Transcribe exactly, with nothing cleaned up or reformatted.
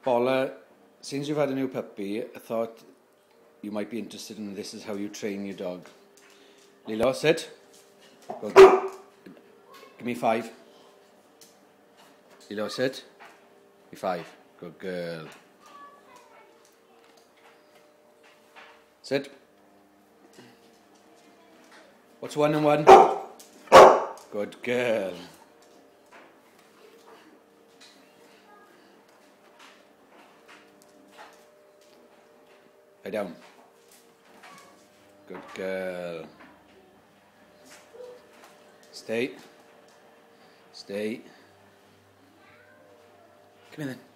Paula, since you've had a new puppy, I thought you might be interested in this is how you train your dog. Lilo, sit. Good. Give me five. Lilo, sit. Give me five. Good girl. Sit. What's one and one? Good girl. Lie down. Good girl. Stay. Stay. Come in then.